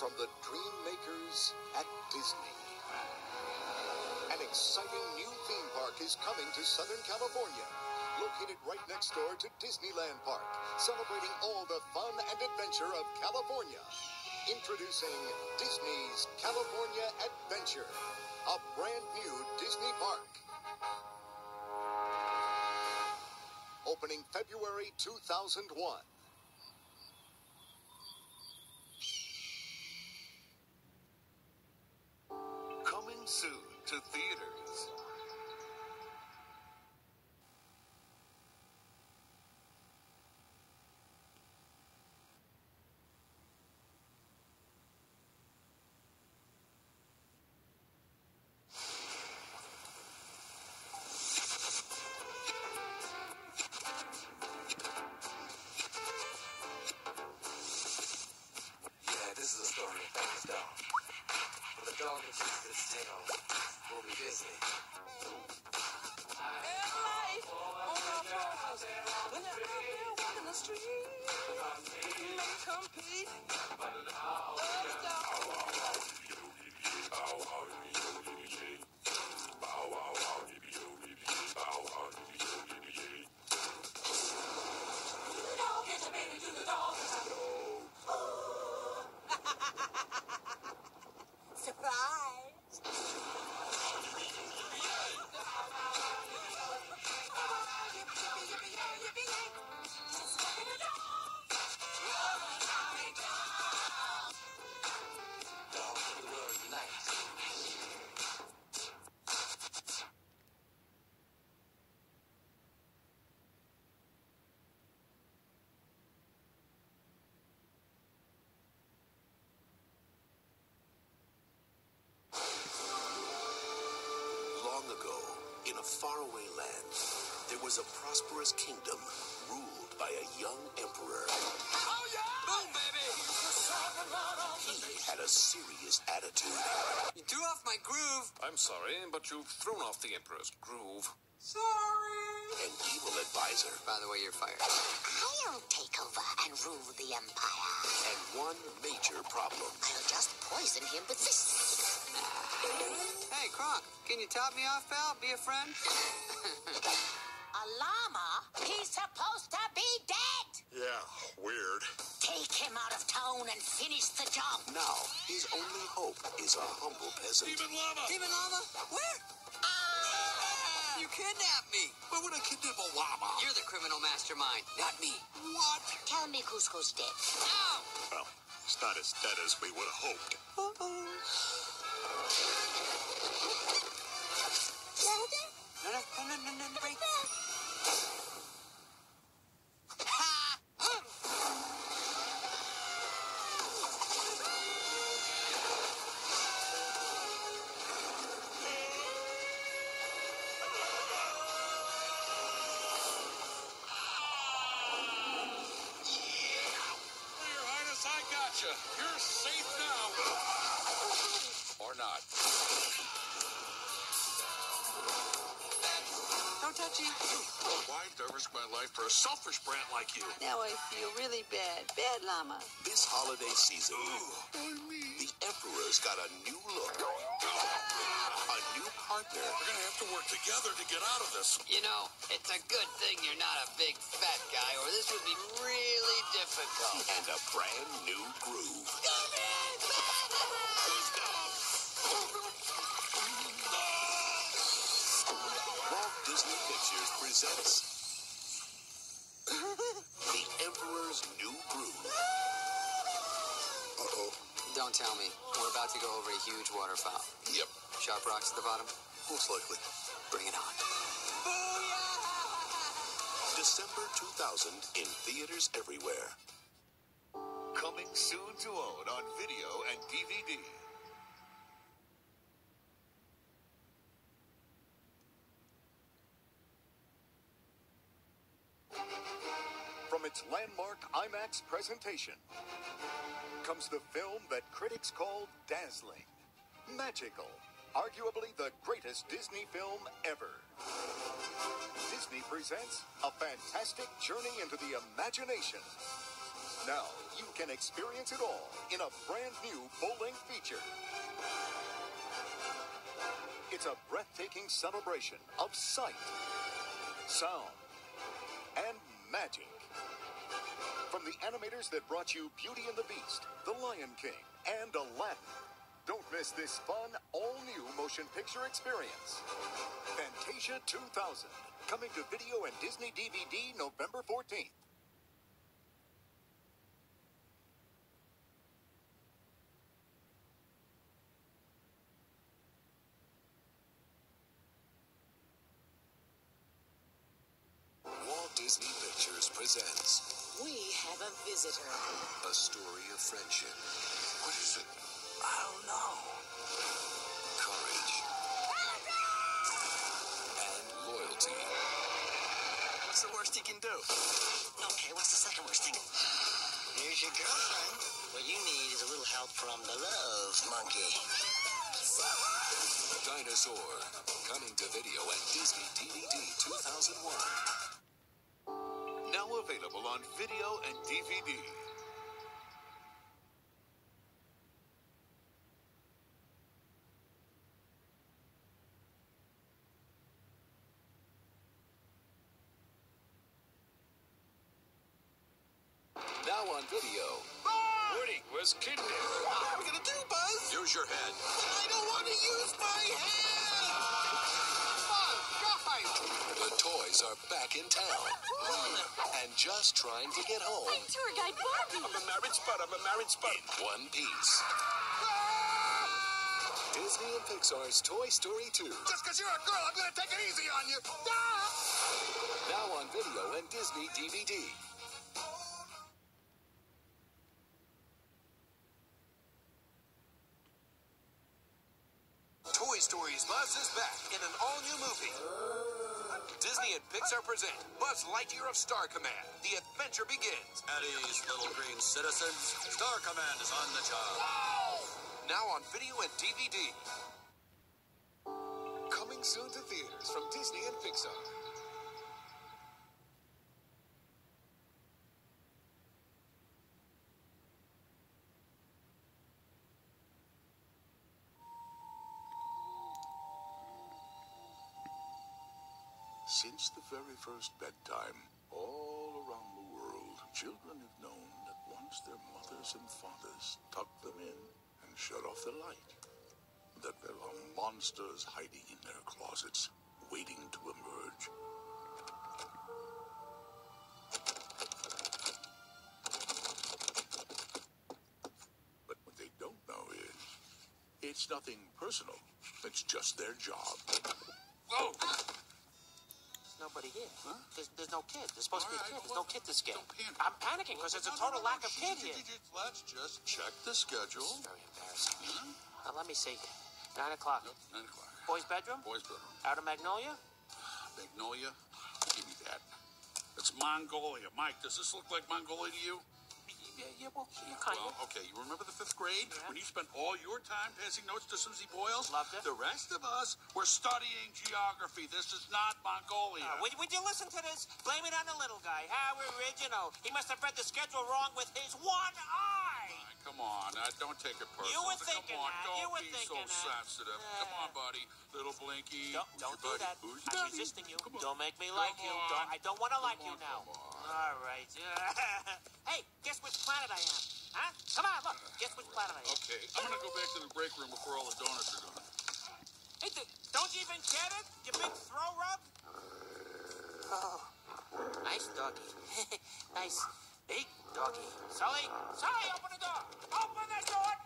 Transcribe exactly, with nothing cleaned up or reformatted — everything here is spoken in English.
from the dream makers at Disney. An exciting new theme park is coming to Southern California, located right next door to Disneyland Park, celebrating all the fun and adventure of California. Introducing Disney's California Adventure, a brand new Disney park. Opening February two thousand one. Coming soon to theaters. This is a story of famous dog. But the dog that keeps its tail will be Disney. In life, on our floors, when you're out there walking the street, may compete. Let's go. Dog, get your baby to the dog. Surprise! Dogs of the world unite. Long ago, in a faraway land, there was a prosperous kingdom ruled by a young emperor. Oh yeah! Boom, baby! He had a serious attitude. You threw off my groove. I'm sorry, but you've thrown off the Emperor's groove. Sorry. An evil advisor. By the way, you're fired. I'll take over and rule the empire. And one major problem. I'll just poison him with this. Hey, Kronk, can you top me off, pal? Be a friend? A llama? He's supposed to be dead. Yeah, weird. Take him out of town and finish the job. Now, his only hope is a humble peasant. Demon Llama! Demon Llama? Where? Ah! You kidnapped me. Why would I kidnap a llama? You're the criminal mastermind, not me. What? Tell me Cusco's dead. Ow! Well, it's not as dead as we would have hoped. Uh-oh. No, no, no, no, no, no, break. Ha! Your Highness, I gotcha. You're safe now. Or not. Don't touch him. Why did I risk my life for a selfish brat like you? Now I feel really bad. Bad llama. This holiday season, the Emperor's got a new look, a new partner, We're gonna have to work together to get out of this. You know, it's a good thing you're not a big fat guy, or this would be really difficult. and a brand new groove. Walt Disney Pictures presents The Emperor's New Groove. Uh-oh. Don't tell me. We're about to go over a huge waterfall. Yep, Sharp rocks at the bottom? most likely. Bring it on. December two thousand in theaters everywhere. Coming soon to own on video and D V D. From its landmark IMAX presentation comes the film that critics call dazzling, magical, arguably the greatest Disney film ever. Disney presents a fantastic journey into the imagination Now you can experience it all in a brand new full-length feature. It's a breathtaking celebration of sight, sound, and magic. From the animators that brought you Beauty and the Beast, The Lion King, and Aladdin. Don't miss this fun, all-new motion picture experience. Fantasia two thousand, coming to video and Disney D V D November fourteenth. Walt Disney Pictures presents We have a visitor. a story of friendship. What is it? I don't know. Courage. And loyalty. What's the worst he can do? Okay, what's the second worst thing? Here's your girlfriend. What you need is a little help from the love monkey. Dinosaur. Coming to video at Disney D V D two thousand one. Now available on video and D V D. Now on video. Woody, where's Kid? What are we gonna do, Buzz? Use your head. I don't want to use my hand! Buzz, guys! The toys are back in town. And just trying to get home Tour guide Barbie. I'm a married spud, I'm a married spud. in one piece. Disney and Pixar's Toy Story two. Just because you're a girl, I'm going to take it easy on you. Now on video and Disney D V D. Toy Story's Buzz is back in an all-new movie. Disney and Pixar present Buzz Lightyear of Star Command. The adventure begins. At ease, little green citizens. Star Command is on the job. Now on video and D V D. Coming soon to theaters from Disney and Pixar. Since the very first bedtime, all around the world, children have known that once their mothers and fathers tucked them in and shut off the light, that there are monsters hiding in their closets, waiting to emerge. But what they don't know is, it's nothing personal. It's just their job. Whoa! Nobody here. Huh? There's, there's no kid. There's supposed to be a kid. There's no kid this game. Don't panic. I'm panicking because there's a total lack of kid here. Let's just check the schedule. It's very embarrassing. Uh, let me see. Nine o'clock. Yep, nine o'clock. Boys' bedroom? Boys' bedroom. Out of Magnolia? Magnolia. Give me that. It's Mongolia. Mike, does this look like Mongolia to you? Yeah, yeah, well, you kind Well, of. okay, you remember the fifth grade? Yeah. When you spent all your time passing notes to Susie Boyles? Loved it. The rest of us were studying geography. This is not Mongolia. Uh, would, would you listen to this? Blame it on the little guy. How original. He must have read the schedule wrong with his one eye. Mike, come on, uh, don't take it personal. You were Come thinking on, that. don't You were be thinking so that. sensitive. Yeah. Come on, buddy. Little Blinky. Don't, Who's don't your do buddy? that. Who's I'm your buddy? resisting you. Come on. Don't make me Come like you. on. Don't, I don't want to like Come you on, now. come on. All right. Hey, guess which planet I am? Huh? Come on, look. Guess which planet I am. Okay, I'm gonna go back to the break room before all the donuts are done. Hey, th- don't you even get it? You big throw rug? Oh, nice doggy. Nice big doggy. Sully, Sully, open the door. Open the door